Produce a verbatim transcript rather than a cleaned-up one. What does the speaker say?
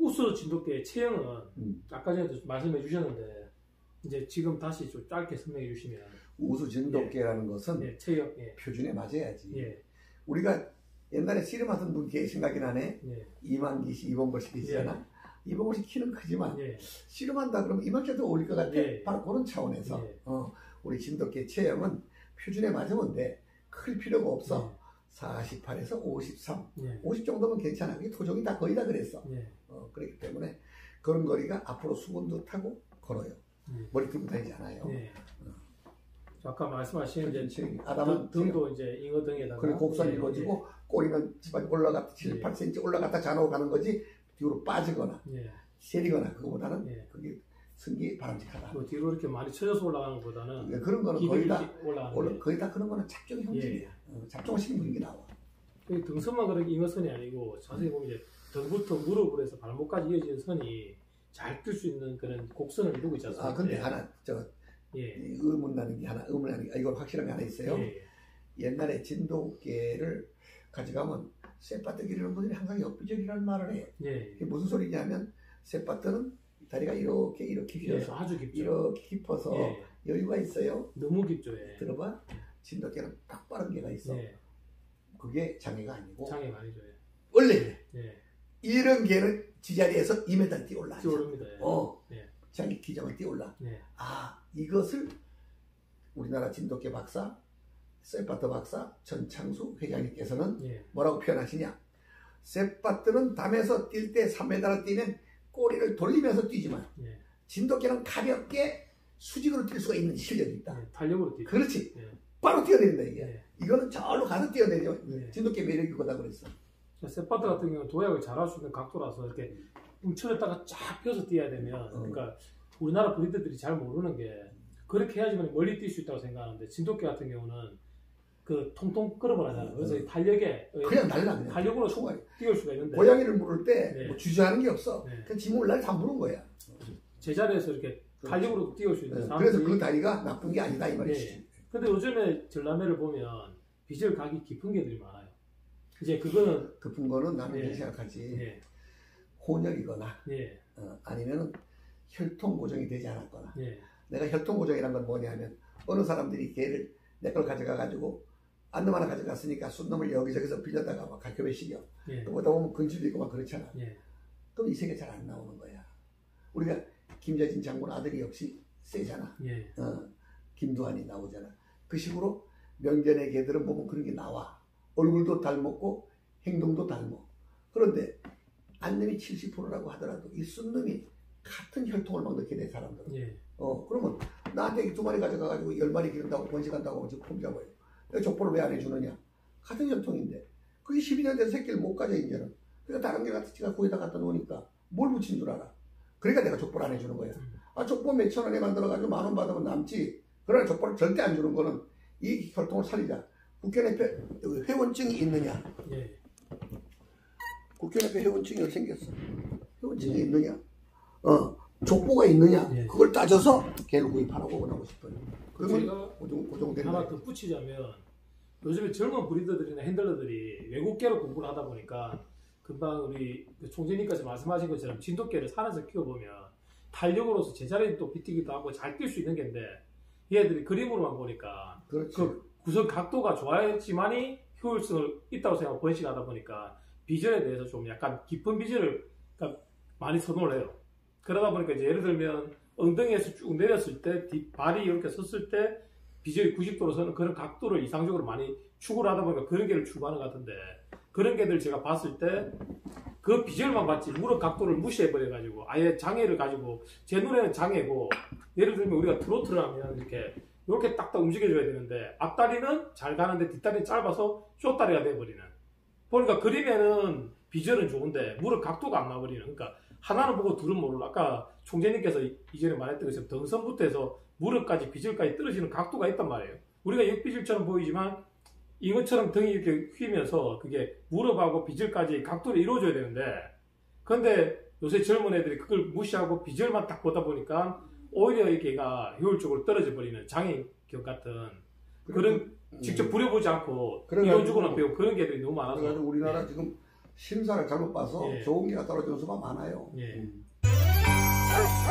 우수 진돗개의 체형은 음. 아까 전에도 말씀해 주셨는데 이제 지금 다시 좀 짧게 설명해 주시면. 우수 진돗개라는 예. 것은 예, 체형, 예. 표준에 맞아야지. 예. 우리가 옛날에 씨름하던 분 개 생각이 나네. 예. 이만기 씨, 이봉걸 씨 계시잖아. 예. 이봉걸 씨 키는 크지만 예. 씨름한다 그러면 이만기도 어울릴 것 같아. 예. 바로 그런 차원에서 예. 어, 우리 진돗개 체형은 표준에 맞으면 돼. 클 필요가 없어. 예. 사십팔에서 오십삼, 예. 오십 정도면 괜찮아. 그게 토종이 다 거의 다 그랬어. 예. 어, 그렇기 때문에 그런 거리가 앞으로 수군도 타고 걸어요. 예. 머리 들고 다니지 않아요. 예. 아까 말씀하신 이제 아담은 등, 등도 이제 잉어 등에다가 그리고 곡선이 예. 이루어지고 꼬리는 집안이 올라갔다 칠, 예. 팔 센티미터 올라갔다 좌우로 가는 거지 뒤로 빠지거나 예. 세리거나 그거보다는 예. 그게 승기 바람직하다. 그 뒤로 이렇게 많이 쳐져서 올라가는 것보다는 그러니까 그런 거는 거의 다 올라가는 올라, 게. 거의 다 그런 거는 잡종 형질이야. 예. 어, 잡종을 시킨 분이 나와. 그 등선만 그렇게 잉어선이 아니고 자세히 보면 이제 등부터 무릎으로 해서 발목까지 이어지는 선이 잘 뜰 수 있는 그런 곡선을 이루고 있지 않습니까? 아 근데 하나 저 예. 의문 나는 게 하나 의문 나는 게 이걸 확실한 게 하나 있어요. 예. 옛날에 진돗개를 가져가면 쇠바트 기르는 분들이 항상 역비절이라는 말을 해. 예. 그게 무슨 소리냐면 쇠바트는 다리가 이렇게 이렇게 예. 휘어서 아주 깊죠. 이렇게 깊어서 예. 여유가 있어요. 너무 깊죠. 예. 들어봐. 진돗개는 딱 빠른 개가 있어. 예. 그게 장애가 아니고 장애가 아니죠. 예. 원래 그래. 예. 이런 개는 지자리에서 이 미터 뛰어올라. 뛰어오릅니다. 예. 어. 예. 자기 기장을 뛰어올라. 예. 아 이것을 우리나라 진돗개 박사, 쇠바트 박사 전창수 회장님께서는 예. 뭐라고 표현하시냐. 쇠바트는 담에서 뛸 때 삼 미터를 뛰면 꼬리를 돌리면서 뛰지만 예. 진돗개는 가볍게 수직으로 뛸 수가 있는 실력이 있다. 예. 탄력으로 뛰죠. 그렇지. 예. 바로 뛰어내린다 이게. 예. 이거는 저로 가서 뛰어내려. 예. 진돗개 매력이 그거다 그랬어. 쇠바트 같은 경우는 도약을 잘할 수 있는 각도라서 이렇게 움츠렸다가 쫙 펴서 뛰어야 되면 어. 그러니까 우리나라 브리더들이 잘 모르는 게 그렇게 해야지만 멀리 뛸 수 있다고 생각하는데 진돗개 같은 경우는 그 통통 끌어버리잖아요. 그래서 어. 이 탄력에 그냥 날라 그냥. 탄력으로 총알. 뛰어올 수가 있는데 고양이를 물을 때 네. 뭐 주저하는 게 없어. 네. 그냥 지 몰라 다 물은 거야. 제자리에서 이렇게 그렇지. 탄력으로 뛰어올 수 있는 네. 사람들이 그래서 그 다리가 나쁜 게 아니다 이 말이지. 네. 근데 요즘에 전람회를 보면 비절 각이 깊은 개들이 많아요. 이제 그거는 급은 거는 나는 네. 이렇게 생각하지. 예, 혼혈이거나 예, 어, 아니면 혈통 고정이 되지 않았거나. 예, 내가 혈통 고정이란 건 뭐냐면 어느 사람들이 개를 내 걸 가져가 가지고 안놈 하나 가져갔으니까 순놈을 여기저기서 빌려다가 막 갈급에 시겨. 예, 또 보다 보면 근질도 있고 막 그렇잖아. 예, 그럼 이 세계 잘 안 나오는 거야. 우리가 김재진 장군 아들이 역시 세잖아. 예, 어, 김두한이 나오잖아. 그 식으로 명견의 개들은 보면 그런 게 나와. 얼굴도 닮았고 행동도 닮아. 그런데 안놈이 칠십 퍼센트라고 하더라도 이 순놈이 같은 혈통을 막 넣게 된 사람들은 예, 어 그러면 나한테 두 마리 가져가가지고 열 마리 기른다고 번식한다고 지금 폼 잡아요. 왜 족보를 왜 안 해주느냐. 같은 혈통인데 그게 십이 년 된 새끼를 못 가져 이제는. 그러니까 다른 개 같은 지가 거기다 갖다 놓으니까 뭘 붙인 줄 알아. 그러니까 내가 족보를 안 해주는 거야. 아 족보 몇천 원에 만들어가지고 만 원 받으면 남지. 그러나 족보를 절대 안 주는 거는 이 혈통을 살리자. 국견협회 회원증이 있느냐? 예, 국견협회 회원증이 어디 생겼어? 회원증이 있느냐? 어, 족보가 있느냐? 예. 그걸 따져서 개를 구입하라고 원하고 싶어요. 그러면 제가 고정, 고정되는 하나 거예요. 더 붙이자면 요즘에 젊은 브리더들이나 핸들러들이 외국계로 공부를 하다 보니까 금방 우리 총재님께서 말씀하신 것처럼 진돗개를 산에서 키워보면 탄력으로서 제자리에 또 비티기도 하고 잘 뛸 수 있는 개인데 얘들이 그림으로만 보니까 그렇지. 그 구성 각도가 좋아야지만이 효율성을 있다고 생각하고 번식하다 보니까 비전에 대해서 좀 약간 깊은 비전을 그러니까 많이 선호를 해요. 그러다 보니까 이제 예를 들면 엉덩이에서 쭉 내렸을 때 뒷 발이 이렇게 섰을 때 비전이 구십 도로 서는 그런 각도를 이상적으로 많이 추구를 하다 보니까 그런 개를 추구하는 것 같은데 그런 개들 제가 봤을 때 그 비주얼만 봤지 무릎 각도를 무시해버려가지고 아예 장애를 가지고 제 눈에는 장애고 예를 들면 우리가 트로트를 하면 이렇게 이렇게 딱딱 움직여줘야 되는데 앞다리는 잘 가는데 뒷다리는 짧아서 숏다리가 돼버리는 보니까 그림에는 비주얼은 좋은데 무릎 각도가 안 나버리는 그러니까 하나는 보고 둘은 모르고 아까 총재님께서 이전에 말했던 것처럼 등선부터 해서 무릎까지 비주얼까지 떨어지는 각도가 있단 말이에요. 우리가 역비주얼처럼 보이지만 잉어처럼 등이 이렇게 휘면서 그게 무릎하고 비주얼까지 각도를 이루어줘야 되는데 근데 요새 젊은 애들이 그걸 무시하고 비주얼만 딱 보다 보니까 오히려 이 개가 효율적으로 떨어져 버리는 장애격 같은 그런 음. 직접 부려보지 않고 그래가지고- 이론 주고는 배우고 그런 개들이 너무 많아서 그래가지고 우리나라 네. 지금 심사를 잘못 봐서 예. 좋은 개가 떨어지는 수가 많아요. 예. 음.